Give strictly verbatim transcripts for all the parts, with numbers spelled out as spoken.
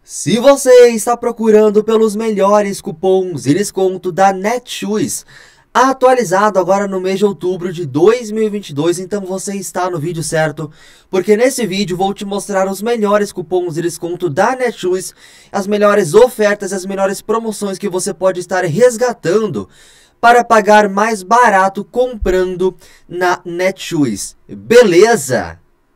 Se você está procurando pelos melhores cupons e desconto da Netshoes, atualizado agora no mês de outubro de dois mil e vinte e dois, então você está no vídeo certo, porque nesse vídeo vou te mostrar os melhores cupons de desconto da Netshoes, as melhores ofertas e as melhores promoções que você pode estar resgatando para pagar mais barato comprando na Netshoes, beleza?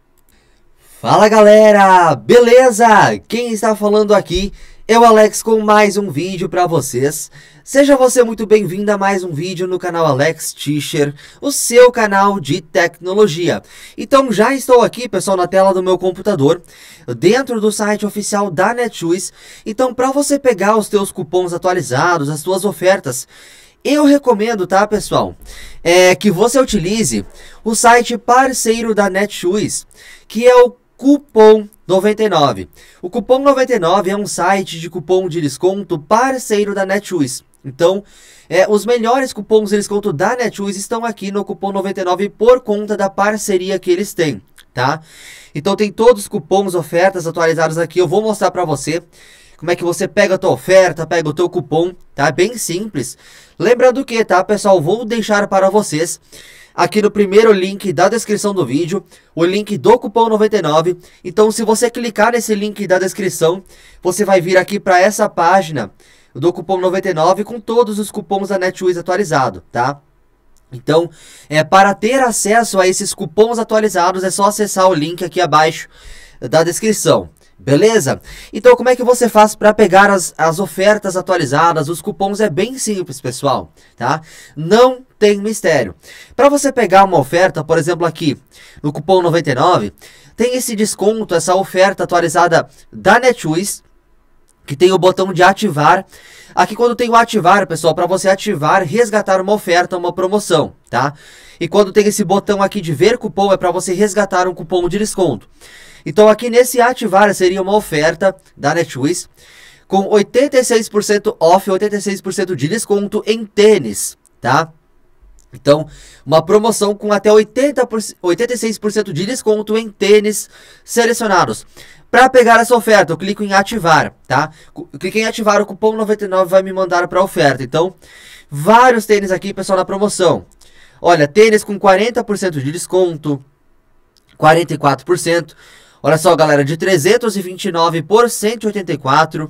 Fala galera, beleza? Quem está falando aqui é o Alex com mais um vídeo para vocês. Seja você muito bem-vindo a mais um vídeo no canal Alex Teacher, o seu canal de tecnologia. Então já estou aqui, pessoal, na tela do meu computador, dentro do site oficial da Netshoes. Então, para você pegar os teus cupons atualizados, as suas ofertas, eu recomendo, tá, pessoal, é que você utilize o site parceiro da Netshoes, que é o Cupom noventa e nove. O Cupom noventa e nove é um site de cupom de desconto parceiro da Netshoes. Então, é, os melhores cupons de desconto da Netshoes estão aqui no Cupom noventa e nove por conta da parceria que eles têm, tá? Então, tem todos os cupons, ofertas atualizados aqui. Eu vou mostrar para você como é que você pega a tua oferta, pega o teu cupom, tá? Bem simples. Lembrando que, tá, pessoal, vou deixar para vocês aqui no primeiro link da descrição do vídeo, o link do Cupom noventa e nove. Então, se você clicar nesse link da descrição, você vai vir aqui para essa página do Cupom noventa e nove com todos os cupons da Netshoes atualizados, tá? Então, é, para ter acesso a esses cupons atualizados, é só acessar o link aqui abaixo da descrição. Beleza? Então, como é que você faz para pegar as, as ofertas atualizadas, os cupons? É bem simples, pessoal, tá? Não tem mistério. Para você pegar uma oferta, por exemplo, aqui no Cupom noventa e nove, tem esse desconto, essa oferta atualizada da Netshoes, que tem o botão de ativar. Aqui quando tem o ativar, pessoal, para você ativar, resgatar uma oferta, uma promoção, tá? E quando tem esse botão aqui de ver cupom, é para você resgatar um cupom de desconto. Então aqui nesse ativar seria uma oferta da Netshoes com oitenta e seis por cento off, oitenta e seis por cento de desconto em tênis, tá? Então, uma promoção com até oitenta por cento, oitenta e seis por cento de desconto em tênis selecionados. Para pegar essa oferta, eu clico em ativar, tá? Eu cliquei em ativar, o cupom noventa e nove vai me mandar para a oferta. Então, vários tênis aqui, pessoal, na promoção. Olha, tênis com quarenta por cento de desconto, quarenta e quatro por cento. Olha só, galera, de trezentos e vinte e nove por cento e oitenta e quatro.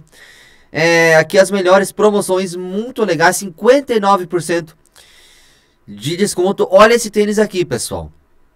É, aqui as melhores promoções, muito legais, cinquenta e nove por cento de desconto. Olha esse tênis aqui, pessoal.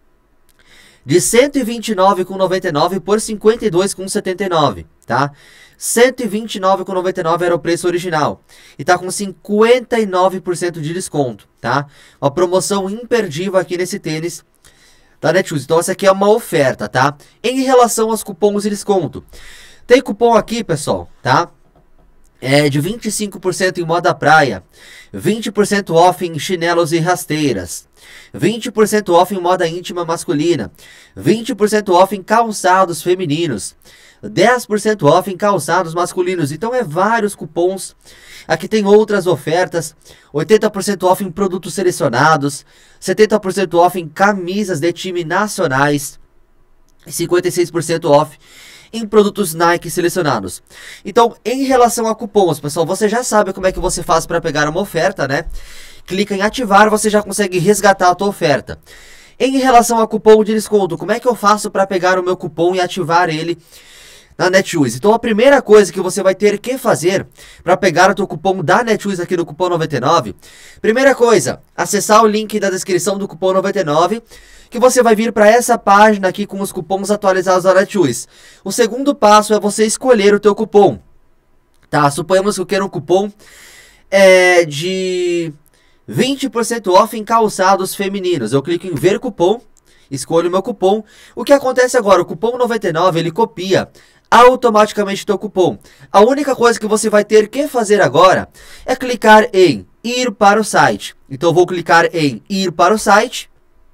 De cento e vinte e nove reais e noventa e nove centavos por cinquenta e dois reais e setenta e nove centavos, tá? cento e vinte e nove reais e noventa e nove centavos era o preço original. E tá com cinquenta e nove por cento de desconto, tá? Uma promoção imperdível aqui nesse tênis da Netshoes. Então essa aqui é uma oferta, tá? Em relação aos cupons de desconto, tem cupom aqui, pessoal, tá? É de vinte e cinco por cento em moda praia, vinte por cento off em chinelos e rasteiras, vinte por cento off em moda íntima masculina, vinte por cento off em calçados femininos, dez por cento off em calçados masculinos. Então é vários cupons. Aqui tem outras ofertas, oitenta por cento off em produtos selecionados, setenta por cento off em camisas de time nacionais, cinquenta e seis por cento off em produtos Nike selecionados. Então, em relação a cupons, pessoal, você já sabe como é que você faz para pegar uma oferta, né? Clica em ativar, você já consegue resgatar a tua oferta. Em relação a cupom de desconto, como é que eu faço para pegar o meu cupom e ativar ele na Netshoes? Então, a primeira coisa que você vai ter que fazer para pegar o teu cupom da Netshoes aqui no Cupom noventa e nove, primeira coisa, acessar o link da descrição do Cupom noventa e nove, que você vai vir para essa página aqui com os cupons atualizados da Netshoes. O segundo passo é você escolher o teu cupom, tá? Suponhamos que eu quero um cupom é, de vinte por cento off em calçados femininos. Eu clico em ver cupom, escolho o meu cupom. O que acontece agora? O Cupom noventa e nove, ele copia automaticamente o teu cupom. A única coisa que você vai ter que fazer agora é clicar em ir para o site. Então eu vou clicar em ir para o site.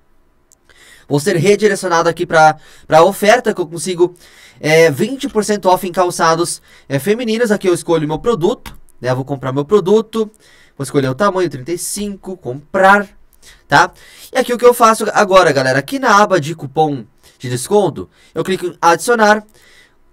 Vou ser redirecionado aqui para a oferta que eu consigo é, vinte por cento off em calçados é, femininos. Aqui eu escolho meu produto, né? Eu vou comprar meu produto, vou escolher o tamanho trinta e cinco, comprar, tá? E aqui o que eu faço agora, galera, aqui na aba de cupom de desconto, eu clico em adicionar,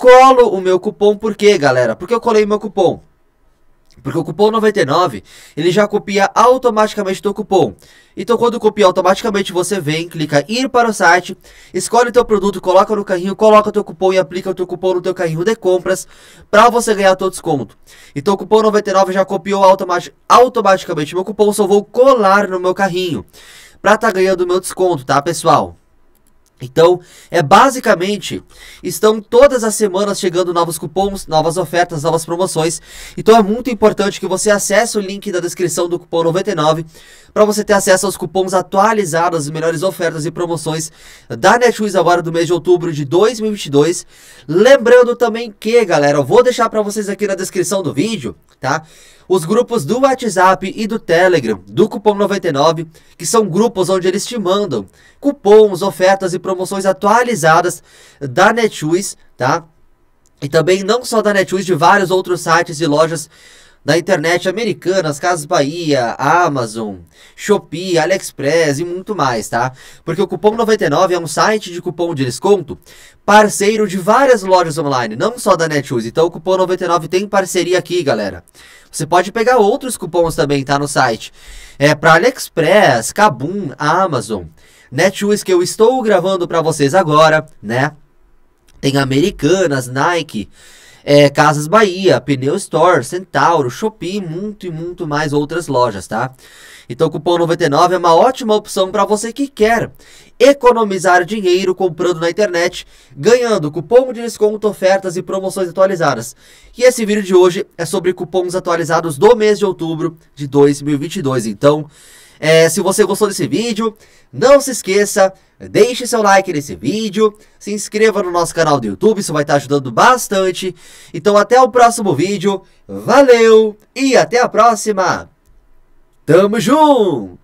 colo o meu cupom. Por quê, galera? Porque eu colei meu cupom. Porque o cupom noventa e nove, ele já copia automaticamente o teu cupom. Então quando copia automaticamente, você vem, clica ir para o site, escolhe o teu produto, coloca no carrinho, coloca o teu cupom e aplica o teu cupom no teu carrinho de compras para você ganhar o teu desconto. Então o cupom noventa e nove já copiou automatic, automaticamente o meu cupom, só vou colar no meu carrinho para estar tá ganhando o meu desconto, tá, pessoal? Então, é basicamente, estão todas as semanas chegando novos cupons, novas ofertas, novas promoções. Então é muito importante que você acesse o link da descrição do cupom noventa e nove para você ter acesso aos cupons atualizados, as melhores ofertas e promoções da Netshoes agora do mês de outubro de dois mil e vinte e dois. Lembrando também que, galera, eu vou deixar para vocês aqui na descrição do vídeo, tá? Os grupos do WhatsApp e do Telegram do cupom noventa e nove, que são grupos onde eles te mandam cupons, ofertas e promoções atualizadas da Netshoes, tá? E também não só da Netshoes, de vários outros sites e lojas da internet americanas, Casas Bahia, Amazon, Shopee, AliExpress e muito mais, tá? Porque o cupom noventa e nove é um site de cupom de desconto parceiro de várias lojas online, não só da Netshoes. Então o cupom noventa e nove tem parceria aqui, galera. Você pode pegar outros cupons também, tá, no site. É para AliExpress, Kabum, Amazon, Netshoes, que eu estou gravando para vocês agora, né? Tem Americanas, Nike, é, Casas Bahia, Pneu Store, Centauro, Shopee, muito e muito mais outras lojas, tá? Então o cupom noventa e nove é uma ótima opção para você que quer economizar dinheiro comprando na internet, ganhando cupom de desconto, ofertas e promoções atualizadas. E esse vídeo de hoje é sobre cupons atualizados do mês de outubro de dois mil e vinte e dois. Então, é, se você gostou desse vídeo, não se esqueça, deixe seu like nesse vídeo, se inscreva no nosso canal do YouTube, isso vai estar ajudando bastante. Então até o próximo vídeo, valeu e até a próxima! Tamo junto!